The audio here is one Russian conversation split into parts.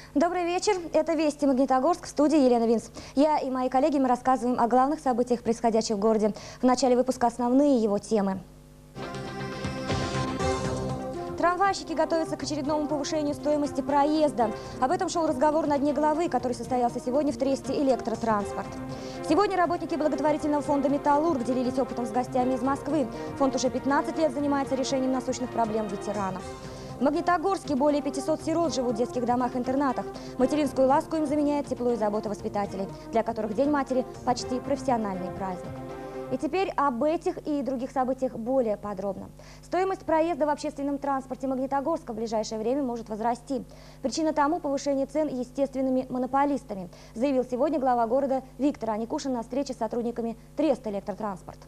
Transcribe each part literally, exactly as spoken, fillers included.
Добрый вечер. Это «Вести Магнитогорск», в студии Елена Винс. Я и мои коллеги, мы рассказываем о главных событиях, происходящих в городе. В начале выпуска основные его темы. Трамвайщики готовятся к очередному повышению стоимости проезда. Об этом шел разговор на Дне головы, который состоялся сегодня в Тресте «Электротранспорт». Сегодня работники благотворительного фонда «Металлург» делились опытом с гостями из Москвы. Фонд уже пятнадцать лет занимается решением насущных проблем ветеранов. В Магнитогорске более пятисот сирот живут в детских домах-интернатах. Материнскую ласку им заменяет тепло и забота воспитателей, для которых День матери – почти профессиональный праздник. И теперь об этих и других событиях более подробно. Стоимость проезда в общественном транспорте Магнитогорска в ближайшее время может возрасти. Причина тому – повышение цен естественными монополистами, заявил сегодня глава города Виктор Аникушин на встрече с сотрудниками Треста «Электротранспорт».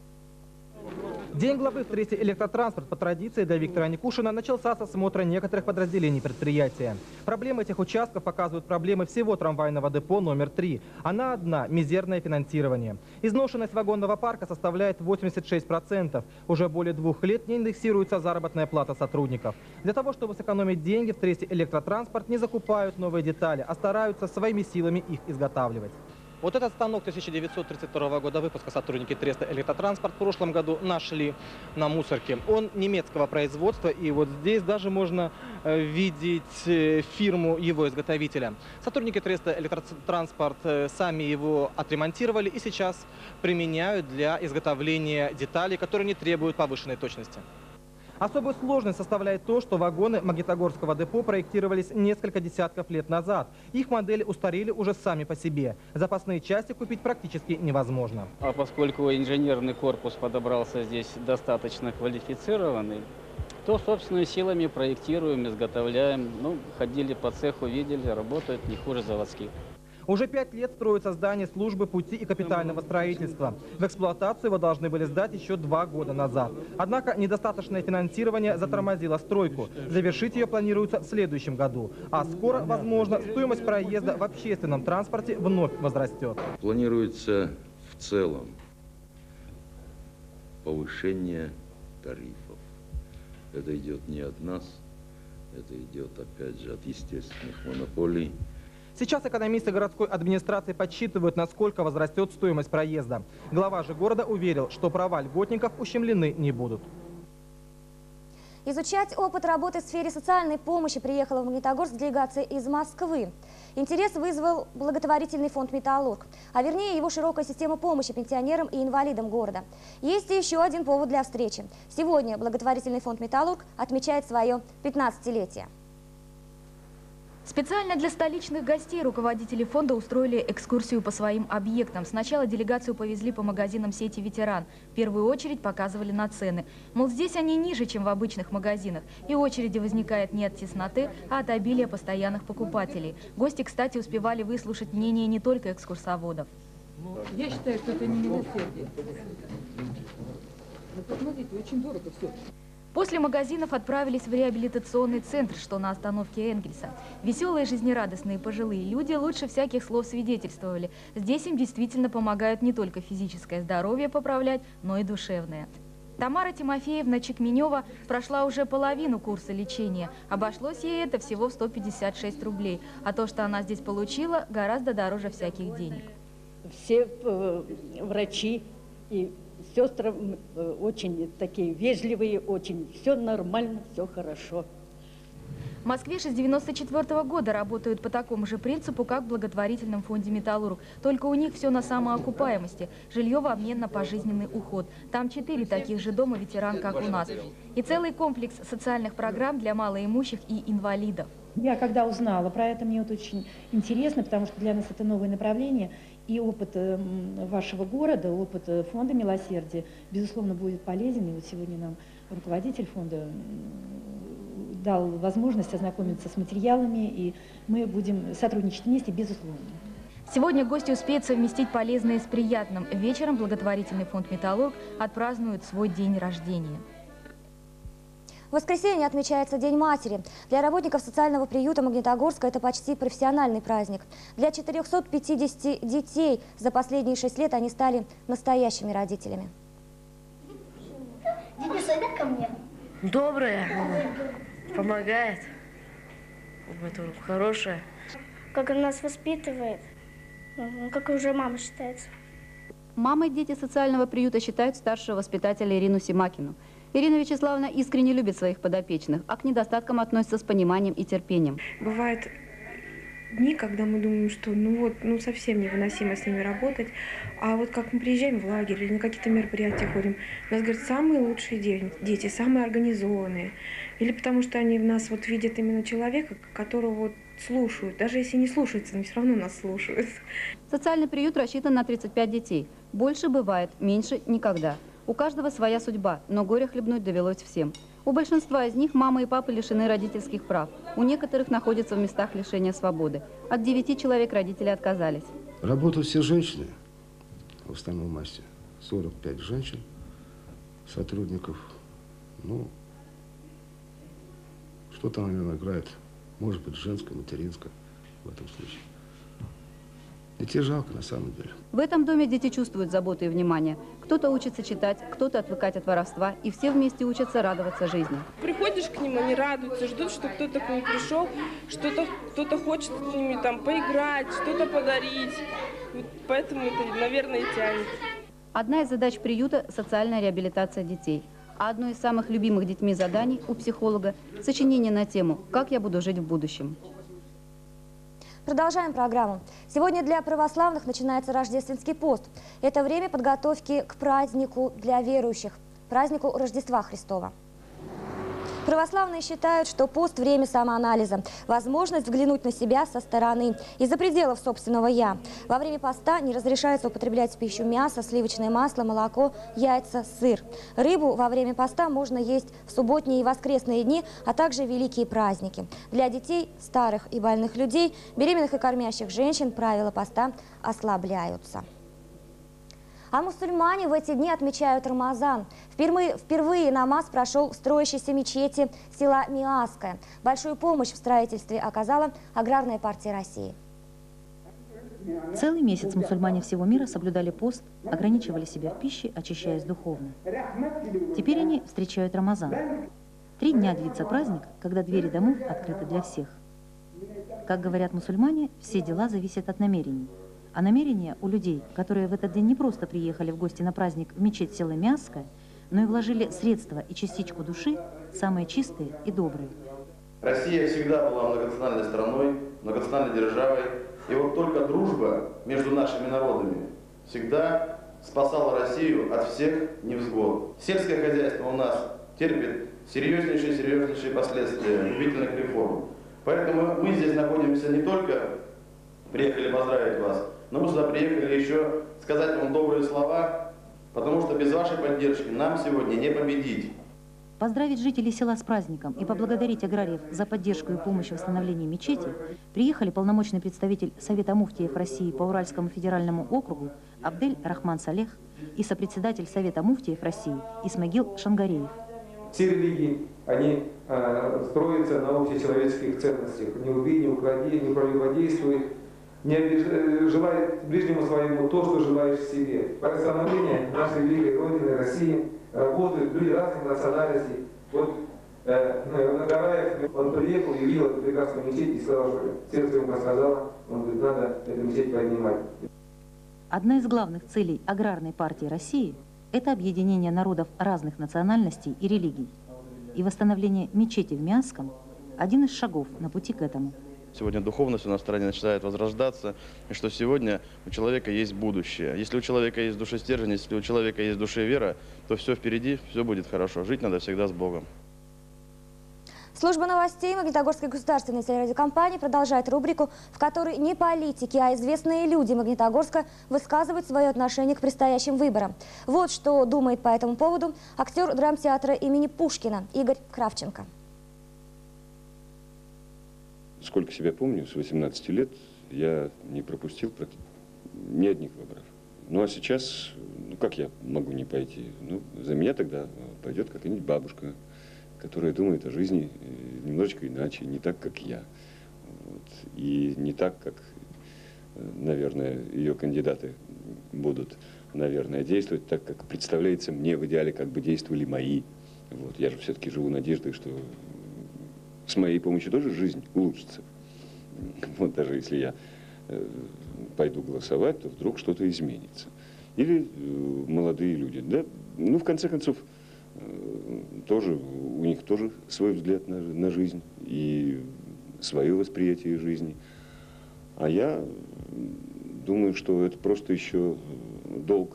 День главы в Тресте «Электротранспорт» по традиции для Виктора Аникушина начался с осмотра некоторых подразделений предприятия. Проблемы этих участков показывают проблемы всего трамвайного депо номер три. Она одна – мизерное финансирование. Изношенность вагонного парка составляет восемьдесят шесть процентов. Уже более двух лет не индексируется заработная плата сотрудников. Для того, чтобы сэкономить деньги, в Тресте «Электротранспорт» не закупают новые детали, а стараются своими силами их изготавливать. Вот этот станок тысяча девятьсот тридцать второго года выпуска сотрудники Треста «Электротранспорт» в прошлом году нашли на мусорке. Он немецкого производства, и вот здесь даже можно видеть фирму его изготовителя. Сотрудники Треста «Электротранспорт» сами его отремонтировали и сейчас применяют для изготовления деталей, которые не требуют повышенной точности. Особую сложность составляет то, что вагоны Магнитогорского депо проектировались несколько десятков лет назад. Их модели устарели уже сами по себе. Запасные части купить практически невозможно. А поскольку инженерный корпус подобрался здесь достаточно квалифицированный, то собственными силами проектируем, изготовляем. Ну, ходили по цеху, видели, работают не хуже заводских. Уже пять лет строится здание службы пути и капитального строительства. В эксплуатацию его должны были сдать еще два года назад. Однако недостаточное финансирование затормозило стройку. Завершить ее планируется в следующем году. А скоро, возможно, стоимость проезда в общественном транспорте вновь возрастет. Планируется в целом повышение тарифов. Это идет не от нас, это идет, опять же, от естественных монополий. Сейчас экономисты городской администрации подсчитывают, насколько возрастет стоимость проезда. Глава же города уверил, что права льготников ущемлены не будут. Изучать опыт работы в сфере социальной помощи приехала в Магнитогорск делегация из Москвы. Интерес вызвал благотворительный фонд «Металлург», а вернее его широкая система помощи пенсионерам и инвалидам города. Есть и еще один повод для встречи. Сегодня благотворительный фонд «Металлург» отмечает свое пятнадцатилетие. Специально для столичных гостей руководители фонда устроили экскурсию по своим объектам. Сначала делегацию повезли по магазинам сети «Ветеран». В первую очередь показывали на цены. Мол, здесь они ниже, чем в обычных магазинах. И очереди возникает не от тесноты, а от обилия постоянных покупателей. Гости, кстати, успевали выслушать мнение не только экскурсоводов. Я считаю, что это не милосердие. Но посмотрите, очень дорого все. После магазинов отправились в реабилитационный центр, что на остановке Энгельса. Веселые, жизнерадостные пожилые люди лучше всяких слов свидетельствовали. Здесь им действительно помогают не только физическое здоровье поправлять, но и душевное. Тамара Тимофеевна Чекменева прошла уже половину курса лечения. Обошлось ей это всего в сто пятьдесят шесть рублей. А то, что она здесь получила, гораздо дороже всяких денег. Все э, врачи и сестры очень такие вежливые, очень все нормально, все хорошо. В Москве с девяносто четвёртого года работают по такому же принципу, как в благотворительном фонде «Металлург». Только у них все на самоокупаемости. Жилье в обмен на пожизненный уход. Там четыре таких же дома ветеран, как у нас. И целый комплекс социальных программ для малоимущих и инвалидов. Я когда узнала про это, мне вот очень интересно, потому что для нас это новое направление. И опыт вашего города, опыт фонда «Милосердие», безусловно, будет полезен. И вот сегодня нам руководитель фонда дал возможность ознакомиться с материалами, и мы будем сотрудничать вместе, безусловно. Сегодня гости успеют совместить полезное с приятным. Вечером благотворительный фонд «Металлург» отпразднует свой день рождения. В воскресенье отмечается День матери. Для работников социального приюта Магнитогорска это почти профессиональный праздник. Для четырёхсот пятидесяти детей за последние шесть лет они стали настоящими родителями. Денис, иди ко мне. Добрая, помогает. Это хорошая. как она нас воспитывает, как уже мама считается. Мамой дети социального приюта считают старшего воспитателя Ирину Симакину. Ирина Вячеславовна искренне любит своих подопечных, а к недостаткам относится с пониманием и терпением. Бывает дни, когда мы думаем, что ну вот, ну совсем невыносимо с ними работать, а вот как мы приезжаем в лагерь или на какие-то мероприятия ходим, у нас говорят, самые лучшие дети, самые организованные. Или потому что они в нас вот видят именно человека, которого вот слушают. Даже если не слушаются, но все равно нас слушают. Социальный приют рассчитан на тридцать пять детей. Больше бывает, меньше никогда. У каждого своя судьба, но горе хлебнуть довелось всем. У большинства из них мамы и папы лишены родительских прав. У некоторых находятся в местах лишения свободы. От девяти человек родители отказались. Работают все женщины, в основном массе. сорок пять женщин, сотрудников. Ну, что-то, наверное, играет. Может быть, женское, материнское в этом случае. Детей жалко, на самом деле. В этом доме дети чувствуют заботу и внимание. Кто-то учится читать, кто-то отвыкать от воровства, и все вместе учатся радоваться жизни. Приходишь к ним, они радуются, ждут, что кто-то к ним пришел, что-то кто-то хочет с ними там поиграть, что-то подарить. Вот поэтому это, наверное, и тянет. Одна из задач приюта – социальная реабилитация детей. А одно из самых любимых детьми заданий у психолога – сочинение на тему «Как я буду жить в будущем». Продолжаем программу. Сегодня для православных начинается рождественский пост. Это время подготовки к празднику для верующих, празднику Рождества Христова. Православные считают, что пост – время самоанализа, возможность взглянуть на себя со стороны, из-за пределов собственного «я». Во время поста не разрешается употреблять в пищу мясо, сливочное масло, молоко, яйца, сыр. Рыбу во время поста можно есть в субботние и воскресные дни, а также великие праздники. Для детей, старых и больных людей, беременных и кормящих женщин правила поста ослабляются. А мусульмане в эти дни отмечают Рамазан. Впервые, впервые намаз прошел в строящейся мечети села Миасское. Большую помощь в строительстве оказала Аграрная партия России. Целый месяц мусульмане всего мира соблюдали пост, ограничивали себя в пище, очищаясь духовно. Теперь они встречают Рамазан. Три дня длится праздник, когда двери домов открыты для всех. Как говорят мусульмане, все дела зависят от намерений. А намерения у людей, которые в этот день не просто приехали в гости на праздник в мечеть села Миасское, но и вложили средства и частичку души, самые чистые и добрые. Россия всегда была многонациональной страной, многонациональной державой. И вот только дружба между нашими народами всегда спасала Россию от всех невзгод. Сельское хозяйство у нас терпит серьезнейшие, серьезнейшие последствия губительных реформ. Поэтому мы здесь находимся не только приехали поздравить вас, но мы сюда приехали еще сказать вам добрые слова, потому что без вашей поддержки нам сегодня не победить. Поздравить жителей села с праздником и поблагодарить аграриев за поддержку и помощь в восстановлении мечети приехали полномочный представитель Совета муфтиев России по Уральскому федеральному округу Абдель Рахман Салех и сопредседатель Совета муфтиев России Исмагил Шангареев. Все религии, они э, строятся на общечеловеческих ценностях. Не убей, не укради, не прелюбодействуй, не обиж... желай ближнему своему то, что желаешь себе. По восстановлению нашей великой Родины, России, работают люди разных национальностей. Вот э, Нагараев, он приехал и видел эту прекрасную мечеть и сказал, что сердце ему подсказало, он говорит, надо эту мечеть поднимать. Одна из главных целей Аграрной партии России – это объединение народов разных национальностей и религий. И восстановление мечети в Миасском – один из шагов на пути к этому. Сегодня духовность у нас в стране начинает возрождаться, и что сегодня у человека есть будущее. Если у человека есть в душе стержень, если у человека есть в душе вера, то все впереди, все будет хорошо. Жить надо всегда с Богом. Служба новостей Магнитогорской государственной телерадиокомпании продолжает рубрику, в которой не политики, а известные люди Магнитогорска высказывают свое отношение к предстоящим выборам. Вот что думает по этому поводу актер драмтеатра имени Пушкина Игорь Кравченко. Сколько себя помню, с восемнадцати лет я не пропустил ни одних выборов. Ну а сейчас, ну как я могу не пойти? Ну, за меня тогда пойдет какая-нибудь бабушка, которая думает о жизни немножечко иначе, не так, как я. Вот. И не так, как, наверное, ее кандидаты будут, наверное, действовать, так, как представляется мне в идеале, как бы действовали мои. Вот. Я же все-таки живу надеждой, что с моей помощью тоже жизнь улучшится. вот даже если я э, пойду голосовать, то вдруг что-то изменится. Или э, молодые люди, да, ну, в конце концов, э, тоже, у них тоже свой взгляд на, на жизнь и свое восприятие жизни. А я думаю, что это просто еще долг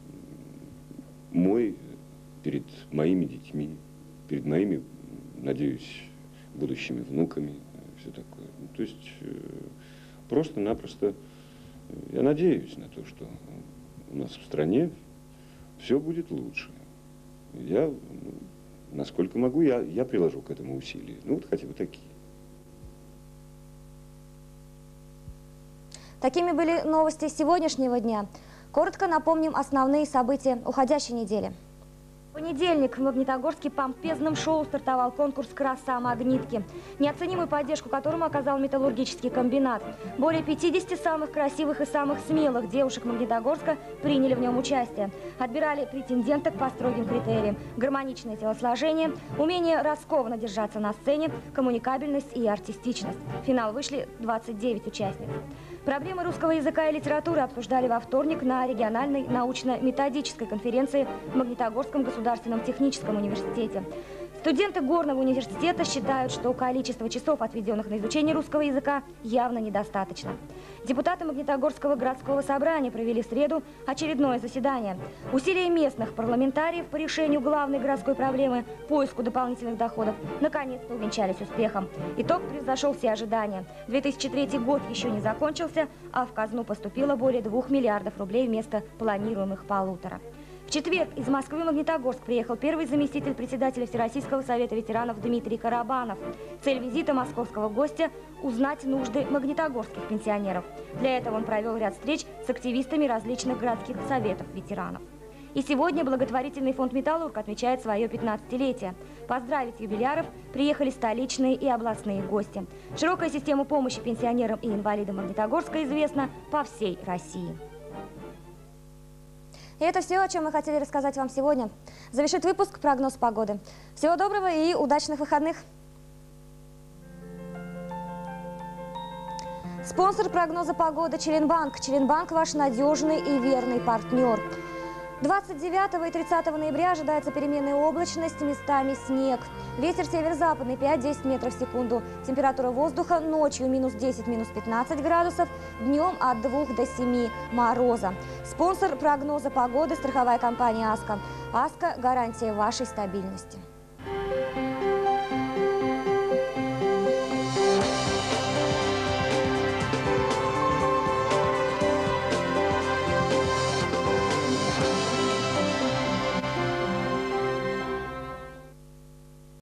мой перед моими детьми, перед моими, надеюсь, будущими внуками, все такое. То есть просто-напросто я надеюсь на то, что у нас в стране все будет лучше. Я, насколько могу, я, я приложу к этому усилия. Ну, вот хотя бы такие. Такими были новости сегодняшнего дня. Коротко напомним основные события уходящей недели. В понедельник в Магнитогорске помпезным шоу стартовал конкурс «Краса магнитки», неоценимую поддержку которому оказал металлургический комбинат. Более пятидесяти самых красивых и самых смелых девушек Магнитогорска приняли в нем участие. Отбирали претенденток по строгим критериям: гармоничное телосложение, умение раскованно держаться на сцене, коммуникабельность и артистичность. В финал вышли двадцать девять участниц. Проблемы русского языка и литературы обсуждали во вторник на региональной научно-методической конференции в Магнитогорском государственном техническом университете. Студенты Горного университета считают, что количество часов, отведенных на изучение русского языка, явно недостаточно. Депутаты Магнитогорского городского собрания провели в среду очередное заседание. Усилия местных парламентариев по решению главной городской проблемы – поиску дополнительных доходов – наконец-то увенчались успехом. Итог превзошел все ожидания. две тысячи третий год еще не закончился, а в казну поступило более двух миллиардов рублей вместо планируемых полутора. В четверг из Москвы в Магнитогорск приехал первый заместитель председателя Всероссийского совета ветеранов Дмитрий Карабанов. Цель визита московского гостя – узнать нужды магнитогорских пенсионеров. Для этого он провел ряд встреч с активистами различных городских советов ветеранов. И сегодня благотворительный фонд «Металлург» отмечает свое пятнадцатилетие. Поздравить юбиляров приехали столичные и областные гости. Широкая система помощи пенсионерам и инвалидам Магнитогорска известна по всей России. И это все, о чем мы хотели рассказать вам сегодня. Завершит выпуск прогноз погоды. Всего доброго и удачных выходных! Спонсор прогноза погоды – Челенбанк. Челенбанк – ваш надежный и верный партнер. двадцать девятого и тридцатого ноября ожидается переменная облачность, местами снег. Ветер северо-западный пять-десять метров в секунду. Температура воздуха ночью минус десять, минус пятнадцать градусов, днем от двух до семи мороза. Спонсор прогноза погоды – страховая компания «Аска». «Аска» – гарантия вашей стабильности.